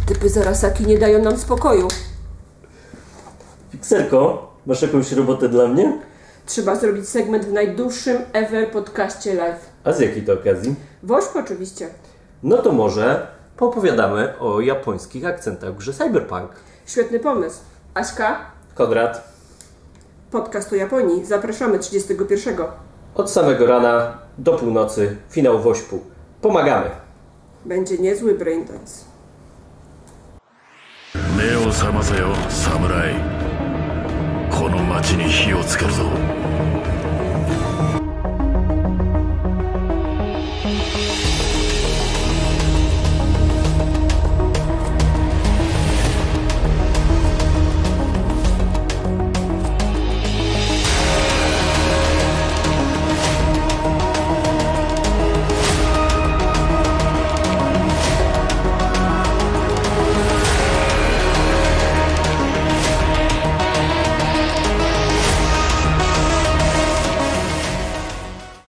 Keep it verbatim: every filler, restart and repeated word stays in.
typy z Arasaki nie dają nam spokoju. Fikserko, masz jakąś robotę dla mnie? Trzeba zrobić segment w najdłuższym ever podcaście live. A z jakiej to okazji? Wośp oczywiście. No to może poopowiadamy o japońskich akcentach w grze Cyberpunk. Świetny pomysł. Aśka, Konrad. podcast o Japonii. Zapraszamy trzydziestego pierwszego. Od samego rana do północy, finał Wośpu. Pomagamy. Będzie niezły braindance. 目を覚ませよ侍この町に火をつけるぞ